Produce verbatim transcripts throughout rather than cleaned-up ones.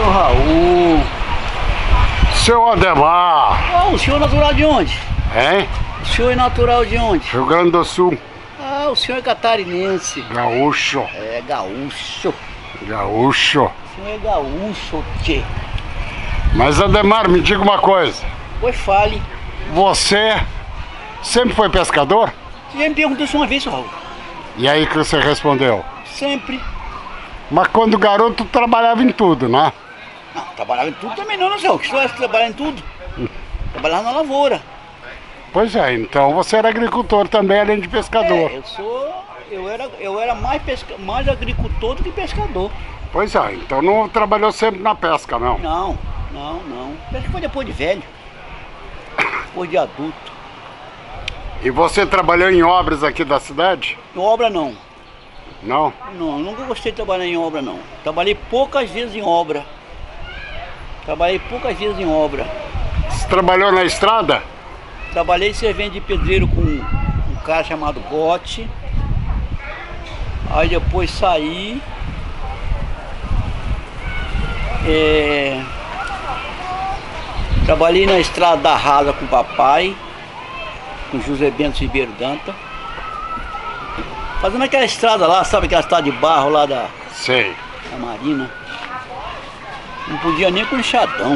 Ô Raul. Seu Ademar. Oh, o senhor é natural de onde? Hein? O senhor é natural de onde? Rio Grande do Sul. Ah, o senhor é catarinense. Gaúcho. É, gaúcho. Gaúcho. O senhor é gaúcho, tchê. Mas Ademar, me diga uma coisa. Pois fale. Você sempre foi pescador? Você já me perguntou isso uma vez, Raul. E aí que você respondeu? Sempre. Mas quando garoto trabalhava em tudo, né? Não, trabalhava em tudo também não, né, senhor? Que história é essa de trabalhar em tudo? Trabalhava na lavoura. Pois é, então você era agricultor também, além de pescador. É, eu sou... Eu era, eu era mais, pesca, mais agricultor do que pescador. Pois é, então não trabalhou sempre na pesca, não? Não, não, não. Pesca foi depois de velho. Depois de adulto. E você trabalhou em obras aqui da cidade? Em obra não. Não? Não, eu nunca gostei de trabalhar em obra não. Trabalhei poucas vezes em obra. Trabalhei poucas vezes em obra. Você trabalhou na estrada? Trabalhei servente de pedreiro com um cara chamado Gotti. Aí depois saí. É... Trabalhei na estrada da Rasa com o papai, com José Bento Ribeiro Danta. Fazendo aquela estrada lá, sabe aquela estrada de barro lá da, Sei. da Marina. Não podia nem com enxadão.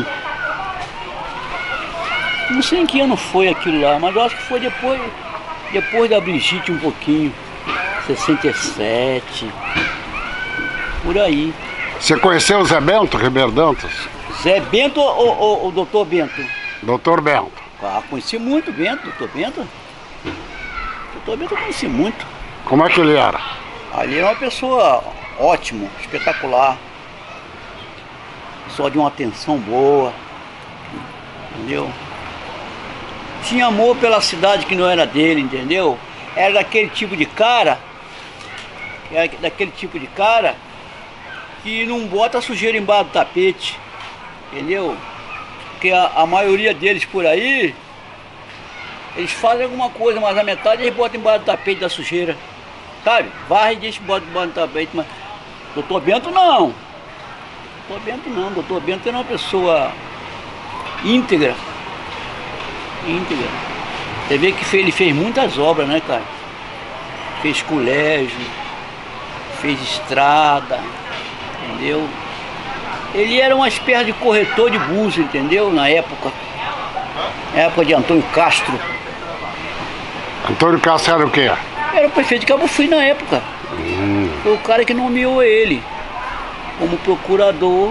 Não sei em que ano foi aquilo lá, mas eu acho que foi depois, depois da Brigitte um pouquinho. sessenta e sete, por aí. Você conheceu o Zé Bento Ribeiro Dantas? Zé Bento ou, ou, ou doutor Bento? doutor Bento. Ah, conheci muito Bento, doutor Bento. doutor Bento eu conheci muito. Como é que ele era? Ali era uma pessoa ótima, espetacular. Pessoa de uma atenção boa. Entendeu? Tinha amor pela cidade que não era dele, entendeu? Era daquele tipo de cara, era daquele tipo de cara que não bota sujeira embaixo do tapete, entendeu? Porque a, a maioria deles por aí, eles fazem alguma coisa, mas a metade eles botam embaixo do tapete da sujeira, sabe? Varre e deixa bota embaixo do tapete, mas doutor Bento não. doutor Bento não, doutor Bento era uma pessoa íntegra, íntegra. Você vê que ele fez muitas obras, né, cara? Fez colégio, fez estrada, entendeu? Ele era uma espécie de corretor de búzios, entendeu? Na época. Na época de Antônio Castro. Antônio Castro era o quê? Era o prefeito de Cabo Frio na época. Hum. Foi o cara que nomeou ele como procurador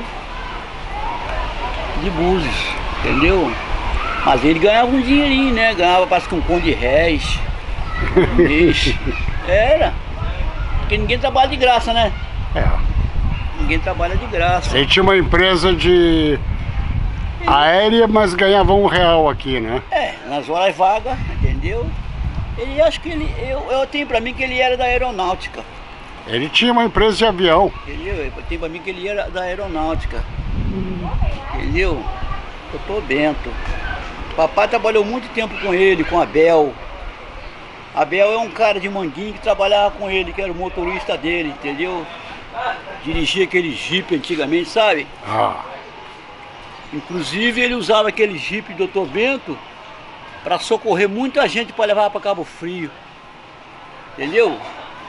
de Búzios, entendeu? Mas ele ganhava um dinheirinho, né? Ganhava, parece que um conto de réis. Um mês. Era. Porque ninguém trabalha de graça, né? É. Ninguém trabalha de graça. Ele tinha uma empresa de aérea, mas ganhava um real aqui, né? É, nas horas vagas, entendeu? Ele, acho que ele, eu, eu tenho pra mim que ele era da aeronáutica. Ele tinha uma empresa de avião. Entendeu? Eu tenho pra mim que ele era da aeronáutica. Entendeu? doutor Bento. Papai trabalhou muito tempo com ele, com Abel. Abel é um cara de Manguinho que trabalhava com ele, que era o motorista dele, entendeu? Dirigia aquele Jeep antigamente, sabe? Ah. Inclusive ele usava aquele Jeep do doutor Bento para socorrer muita gente para levar para Cabo Frio. Entendeu?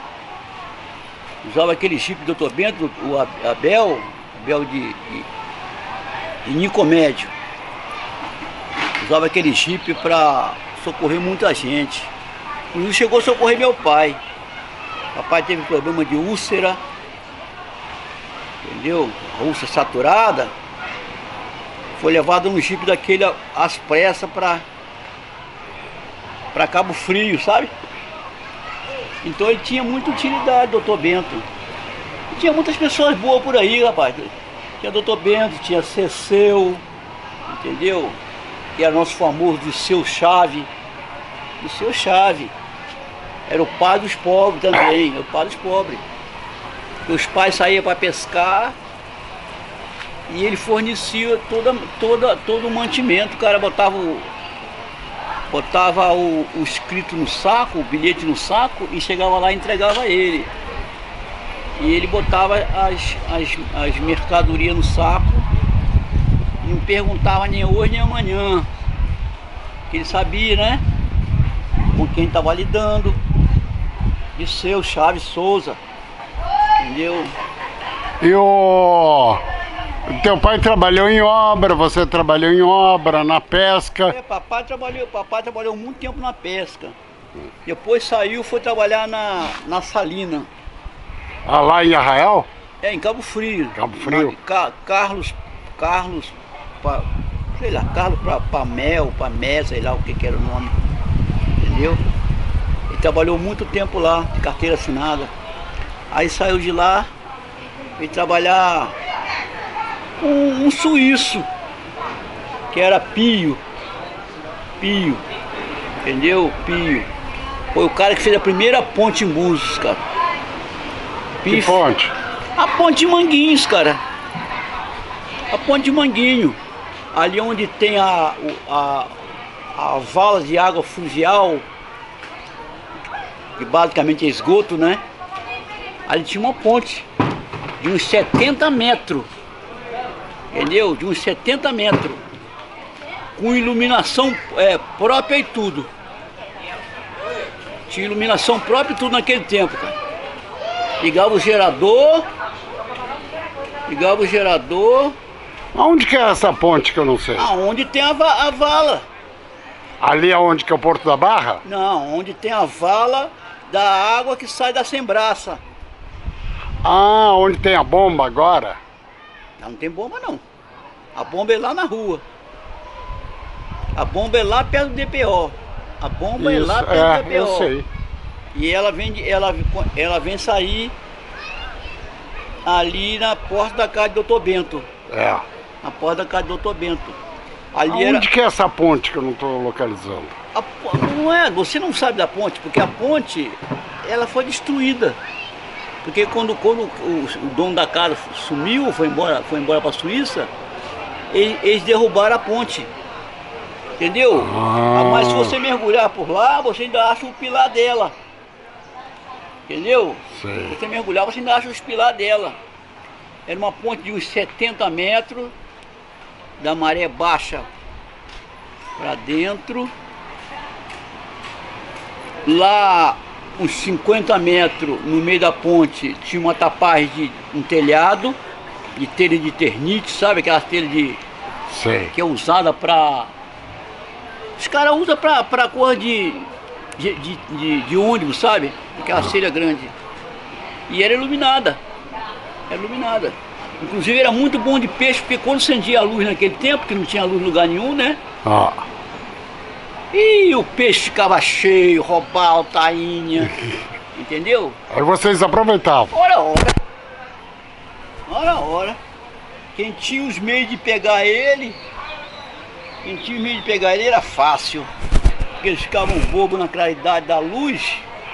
Usava aquele Jeep do doutor Bento, o Abel, Abel de, de, de Nicomédio. Usava aquele Jeep para socorrer muita gente. Inclusive chegou a socorrer meu pai. Papai teve problema de úlcera, entendeu? A úlcera saturada. Foi levado num Jeep daquele às pressas para para Cabo Frio, sabe? Então ele tinha muita utilidade, doutor Bento. E tinha muitas pessoas boas por aí, rapaz. Tinha doutor Bento, tinha Ceceu, entendeu? Que era nosso famoso de Seu Chave. De Seu Chave. Era o pai dos pobres também, era o pai dos pobres. Os pais saíam para pescar e ele fornecia toda, toda, todo o mantimento. O cara botava o, botava o, o escrito no saco, o bilhete no saco e chegava lá e entregava ele. E ele botava as, as, as mercadorias no saco não perguntava nem hoje nem amanhã. Que ele sabia, né? Com quem estava lidando. De seu Chaves Souza. Entendeu? E o teu pai trabalhou em obra, você trabalhou em obra, na pesca. É, papai trabalhou, papai trabalhou muito tempo na pesca. Depois saiu, foi trabalhar na, na Salina. Ah, lá em Arraial? É, em Cabo Frio. Cabo Frio. Na, Ca, Carlos, Carlos, pa, sei lá, Carlos pra, Pamel, Pamé, sei lá o que que era o nome. Entendeu? Ele trabalhou muito tempo lá, de carteira assinada. Aí saiu de lá, veio trabalhar com um suíço, que era Pio. Pio. Entendeu? Pio. Foi o cara que fez a primeira ponte em Búzios, cara. Que Pif. ponte? A ponte de Manguinhos, cara. A ponte de Manguinho. Ali onde tem a, a, a vala de água fluvial, que basicamente é esgoto, né? Ali tinha uma ponte de uns setenta metros. Entendeu? De uns setenta metros. Com iluminação é, própria e tudo. Tinha iluminação própria e tudo naquele tempo, cara. Ligava o gerador. Ligava o gerador. Aonde que é essa ponte que eu não sei? Aonde tem a, va a vala. Ali aonde que é o Porto da Barra? Não, onde tem a vala da água que sai da sembraça. Ah, onde tem a bomba agora? Não, não tem bomba não. A bomba é lá na rua. A bomba é lá perto do D P O. A bomba Isso, é lá perto é, do D P O. eu sei. E ela vem, de- ela, ela vem sair ali na porta da casa do doutor Bento. É. Na porta da casa do doutor Bento. Ali Aonde era. que é essa ponte que eu não estou localizando? A po- não é, você não sabe da ponte, porque a ponte ela foi destruída. Porque quando, quando o, o dono da casa sumiu, foi embora, foi embora para a Suíça, eles, eles derrubaram a ponte. Entendeu? Ah. Mas se você mergulhar por lá, você ainda acha o pilar dela. Entendeu? Sei. Se você mergulhar, você ainda acha os pilar dela. Era uma ponte de uns setenta metros, da maré baixa para dentro. Lá, uns cinquenta metros no meio da ponte, tinha uma tapagem de um telhado, de telha de ternite, sabe? Aquela telha de, Sei. que é usada para... Os caras usam pra, pra cor de, de, de, de, de ônibus, sabe? Aquela telha grande. E era iluminada. Era iluminada. Inclusive era muito bom de peixe, porque quando acendia a luz naquele tempo, que não tinha luz em lugar nenhum, né? Ah. E o peixe ficava cheio, robalo, tainha. Entendeu? Aí vocês aproveitavam. Ora, ora. Ora, ora. Quem tinha os meios de pegar ele, quem tinha os meios de pegar ele era fácil. Porque eles ficavam bobos na claridade da luz,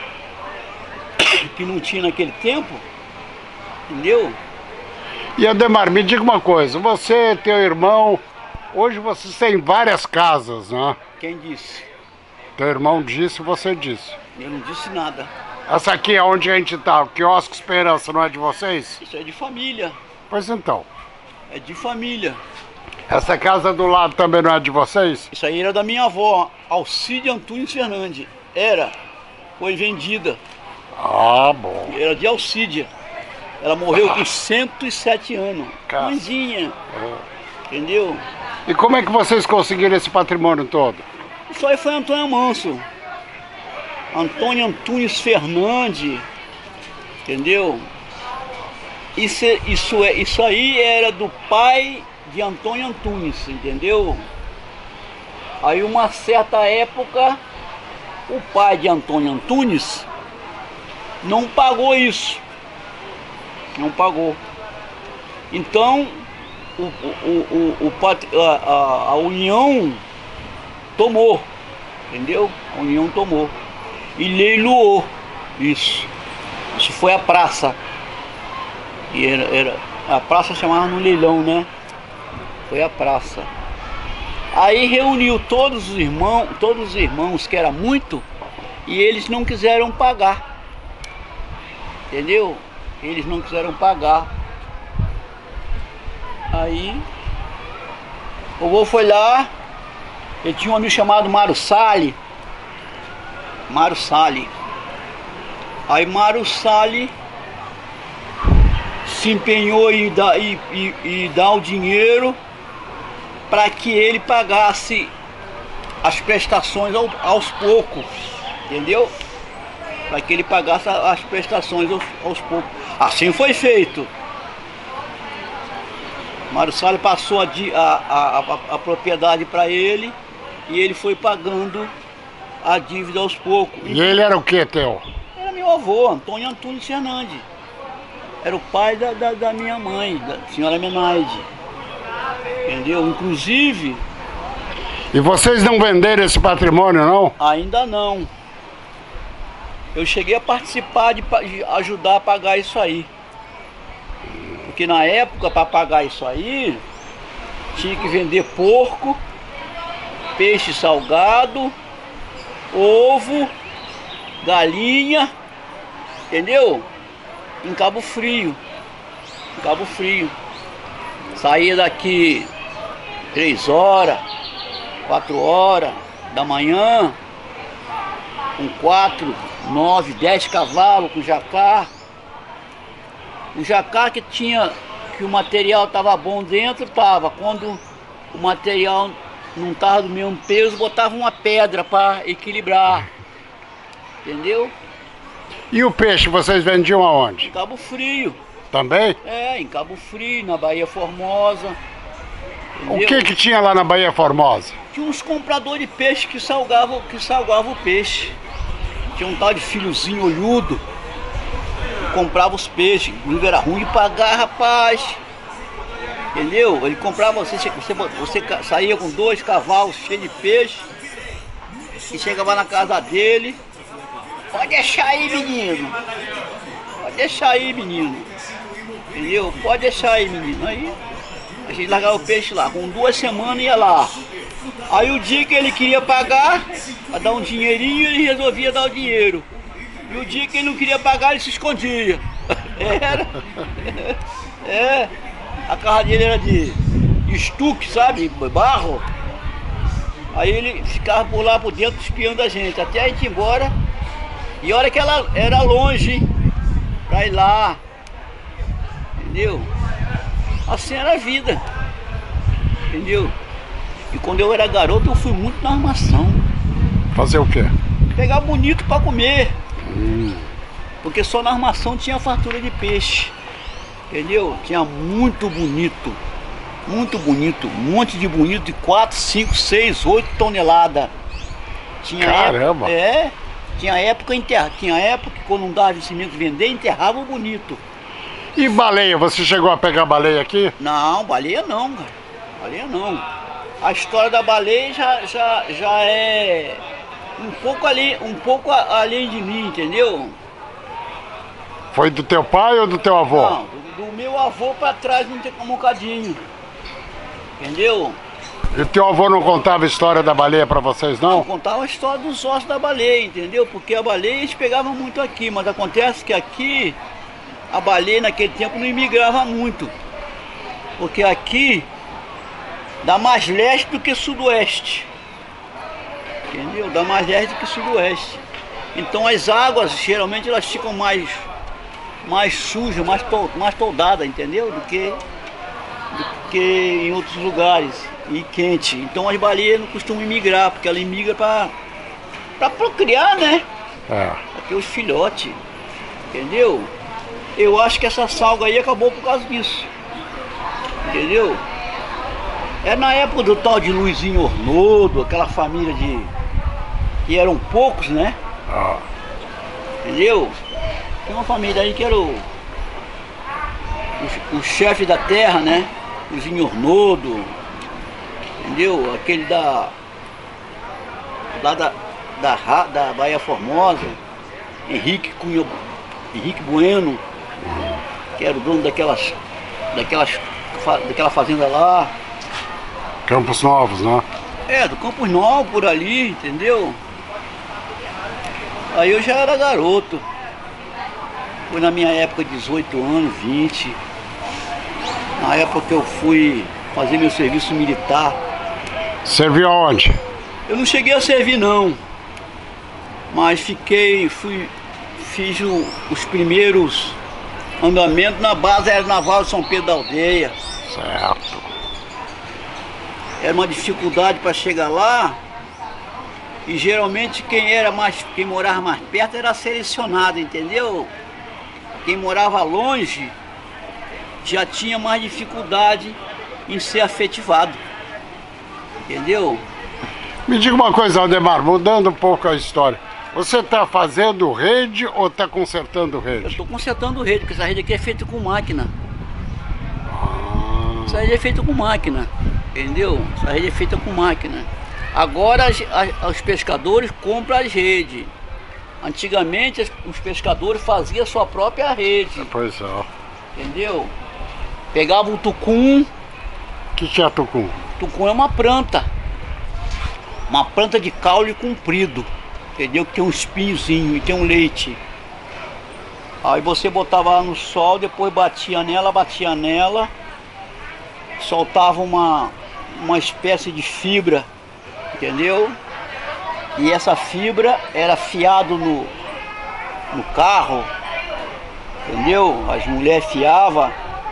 que não tinha naquele tempo. Entendeu? E Ademar, me diga uma coisa, você, teu irmão, hoje vocês têm várias casas, né? Quem disse? Teu irmão disse, você disse. Eu não disse nada. Essa aqui é onde a gente tá, o quiosque Esperança, não é de vocês? Isso é de família. Pois então. É de família. Essa casa do lado também não é de vocês? Isso aí era da minha avó, Alcide Antunes Fernandes. Era. Foi vendida. Ah, bom. Era de Alcídia. Ela morreu com cento e sete anos. Cara. Mãezinha. É. Entendeu? E como é que vocês conseguiram esse patrimônio todo? Isso aí foi Antônio Manso. Antônio Antunes Fernandes. Entendeu? Isso, é- isso, é, isso aí era do pai de Antônio Antunes, entendeu? Aí uma certa época, o pai de Antônio Antunes não pagou isso. Não pagou. Então, o, o, o, o, o pat- a, a, a União tomou, entendeu? A União tomou e leiloou isso. Isso foi a praça. E era, era, a praça chamava no leilão, né? Foi a praça. Aí reuniu todos os irmãos, todos os irmãos, que era muito, e eles não quiseram pagar. Entendeu? Eles não quiseram pagar. Aí O vô foi lá, ele tinha um amigo chamado Mário Salles. Mário Salles. Aí Mário Salles se empenhou em dar, e, e, e dar o dinheiro para que ele pagasse as prestações ao, aos poucos, entendeu? Para que ele pagasse as prestações aos, aos poucos. Assim foi feito. Mário Salles passou a, a, a, a propriedade para ele e ele foi pagando a dívida aos poucos. E ele era o que, teu? Era meu avô, Antônio Antunes Fernandes. Era o pai da, da, da minha mãe, da senhora Menaide. Entendeu? Inclusive... E vocês não venderam esse patrimônio, não? Ainda não. Eu cheguei a participar de, de ajudar a pagar isso aí. Porque na época, para pagar isso aí, tinha que vender porco, peixe salgado, ovo, galinha, entendeu? Em Cabo Frio. Em Cabo Frio. Saía daqui três horas, quatro horas da manhã, com quatro, nove, dez cavalos, com jacar. O jacar que tinha, que o material estava bom dentro, estava. Quando o material não estava do mesmo peso, botava uma pedra para equilibrar. Entendeu? E o peixe vocês vendiam aonde? Em Cabo Frio. Também? É, em Cabo Frio, na Baía Formosa. O Entendeu? que que tinha lá na Baía Formosa? Tinha uns compradores de peixe que salgavam, que salgavam o peixe. Tinha um tal de filhozinho olhudo. Comprava os peixes, inclusive era ruim de pagar, rapaz. Entendeu? Ele comprava, você, você, você saía com dois cavalos cheios de peixe e chegava na casa dele. Pode deixar aí, menino. Pode deixar aí, menino. Entendeu? Pode deixar aí, menino. Aí a gente largava o peixe lá. Com duas semanas ia lá. Aí o dia que ele queria pagar, para dar um dinheirinho, ele resolvia dar o dinheiro. E o dia que ele não queria pagar, ele se escondia. Era. É. A casa dele era de, de estuque, sabe? Barro. Aí ele ficava por lá por dentro espiando a gente, até a gente ir embora. E a hora que ela era longe pra ir lá. Entendeu? Assim era a vida. Entendeu? E quando eu era garoto, eu fui muito na armação. Fazer o quê? Pegar bonito pra comer. Hum. Porque só na armação tinha fartura de peixe. Entendeu? Tinha muito bonito. Muito bonito. Um monte de bonito de quatro, cinco, seis, oito toneladas. Tinha Caramba! Época, é. Tinha época enterra, tinha época que quando não dava vencimento vender, enterrava o bonito. E baleia? Você chegou a pegar baleia aqui? Não, baleia não, cara. Baleia não. A história da baleia já, já, já é um pouco ali, um pouco além de mim, entendeu? Foi do teu pai ou do teu avô? Não, do, do meu avô pra trás não tem um bocadinho. Entendeu? E o teu avô não contava a história da baleia pra vocês, não? Eu contava a história dos ossos da baleia, entendeu? Porque a baleia eles pegavam muito aqui, mas acontece que aqui a baleia naquele tempo não imigrava muito. Porque aqui dá mais leste do que sudoeste. Entendeu? Dá mais leste do que sudoeste. Então as águas geralmente elas ficam mais, mais sujas, mais, to, mais toldadas, entendeu? Do que, do que em outros lugares. E quente. Então as baleias não costumam imigrar, porque ela imigra para para procriar, né? É. Pra ter os filhotes. Entendeu? Eu acho que essa salga aí acabou por causa disso. Entendeu? É na época do tal de Luizinho Ornodo, aquela família de... que eram poucos, né? Ah. Entendeu? Tem uma família aí que era o... o, o chefe da terra, né? Luizinho Ornodo. Entendeu? Aquele da... lá da... da, da Baía Formosa. Henrique Cunha... Henrique Bueno. Que era o dono daquelas... daquelas... daquela fazenda lá. Campos Novos, né? É, do Campos Novos, por ali, entendeu? Aí eu já era garoto. Foi na minha época dezoito anos, vinte. Na época que eu fui fazer meu serviço militar. Serviu aonde? Eu não cheguei a servir não, mas fiquei, fui, fiz o, os primeiros andamentos na base aeronaval de São Pedro da Aldeia. Certo. Era uma dificuldade para chegar lá, e geralmente quem era mais, quem morava mais perto era selecionado, entendeu? Quem morava longe já tinha mais dificuldade em ser afetivado, entendeu? Me diga uma coisa, Aldemar, mudando um pouco a história. Você está fazendo rede ou está consertando Eu rede? estou consertando rede, porque essa rede aqui é feita com máquina. Ah, Essa rede é feita com máquina, entendeu? Essa rede é feita com máquina. Agora as, as, os pescadores compram as redes. Antigamente as, os pescadores faziam a sua própria rede, pois é. O entendeu? Pegavam um tucum. que, que é tucum? Tucum é uma planta. Uma planta de caule comprido, entendeu? Que tem um espinhozinho e tem um leite. Aí você botava lá no sol, depois batia nela, batia nela, soltava uma, uma espécie de fibra, entendeu? E essa fibra era fiado no, no carro, entendeu? As mulheres fiavam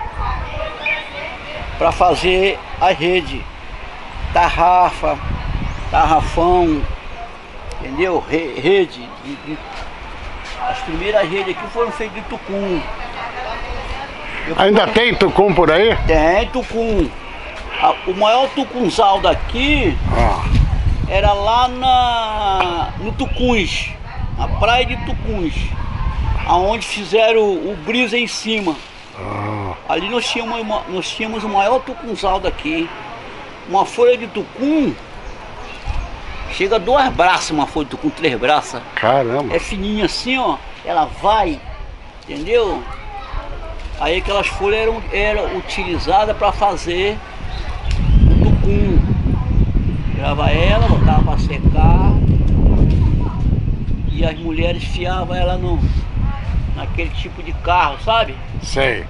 para fazer a rede, tarrafa, tarrafão, entendeu? Re, rede, de, de, as primeiras redes aqui foram feitas de tucum. Eu Ainda fui... tem tucum por aí? Tem tucum. A, o maior tucunzal daqui Ah. era lá na, no Tucuns, na praia de Tucuns, aonde fizeram o, o brisa em cima. Ah. Ali nós tínhamos, uma, nós tínhamos o maior tucunzal daqui. Uma folha de tucum chega a dois braços, uma folha de tucum, três braços. Caramba. É fininha assim, ó. Ela vai, entendeu? Aí aquelas folhas eram, eram utilizadas para fazer o tucum. Tirava ela, botava para secar e as mulheres fiavam ela no, naquele tipo de carro, sabe? Sei.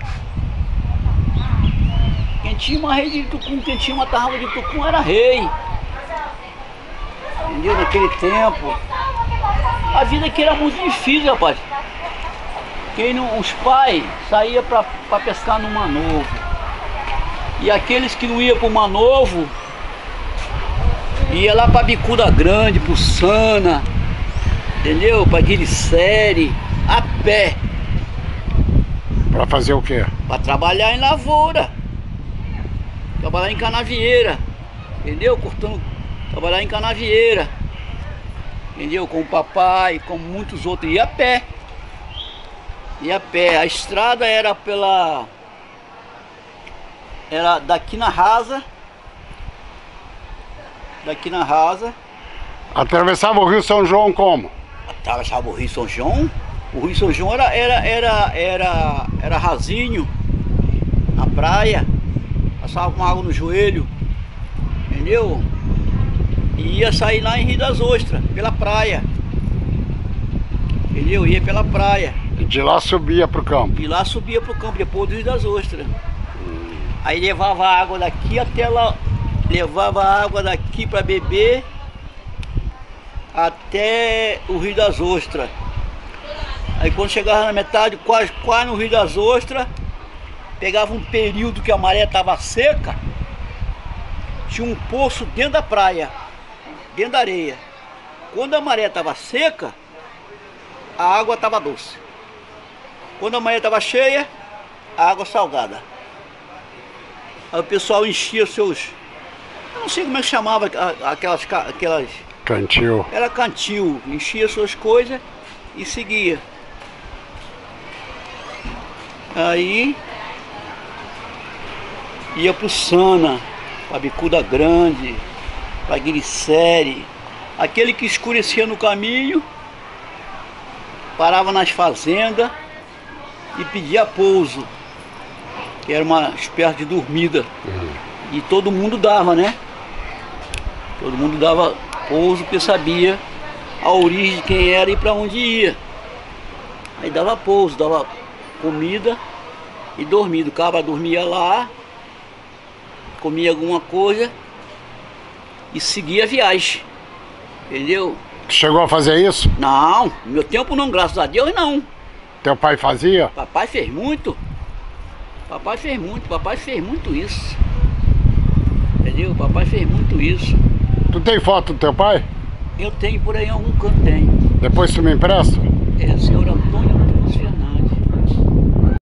Quem tinha uma rede de tucum, quem tinha uma tarrafa de tucum era rei. Entendeu? Naquele tempo. A vida aqui era muito difícil, rapaz. Quem não, os pais saíam para pescar no Mar Novo. E aqueles que não iam para o Mar Novo, ia lá para Bicuda Grande, pro Sana, entendeu? Para Guiricere, a pé. Para fazer o quê? Para trabalhar em lavoura. Trabalhar em canavieira, entendeu? Cortando, trabalhar em canavieira, entendeu? Com o papai, com muitos outros, ia a pé. Ia a pé. A estrada era pela... Era daqui na Rasa. Daqui na Rasa. Atravessava o Rio São João como? Atravessava o Rio São João. O Rio São João era, era, era, era, era rasinho, na praia. Passava com água no joelho, entendeu? E ia sair lá em Rio das Ostras, pela praia. Entendeu? Ia pela praia. E de lá subia pro campo? E lá subia pro campo, depois do Rio das Ostras. Aí levava a água daqui até lá, levava a água daqui para beber até o Rio das Ostras. Aí quando chegava na metade, quase, quase no Rio das Ostras, pegava um período que a maré estava seca, tinha um poço dentro da praia, dentro da areia. Quando a maré estava seca, a água estava doce. Quando a maré estava cheia, a água salgada. Aí o pessoal enchia seus... Eu não sei como é que chamava aquelas... aquelas Cantil. Era cantil. Enchia suas coisas e seguia. Aí... ia pro Sana, pra Bicuda Grande, pra Guiricere. Aquele que escurecia no caminho, parava nas fazendas e pedia pouso, que era uma espécie de dormida. Uhum. E todo mundo dava, né? Todo mundo dava pouso, porque sabia a origem de quem era e para onde ia. Aí dava pouso, dava comida e dormia. O cabra dormia lá, comia alguma coisa e seguia a viagem, entendeu? Chegou a fazer isso? Não, no meu tempo não, graças a Deus não. Teu pai fazia? Papai fez muito. Papai fez muito, papai fez muito isso. Entendeu? Papai fez muito isso. Tu tem foto do teu pai? Eu tenho por aí em algum canto, tenho. Depois tu me empresta? É, senhor Antônio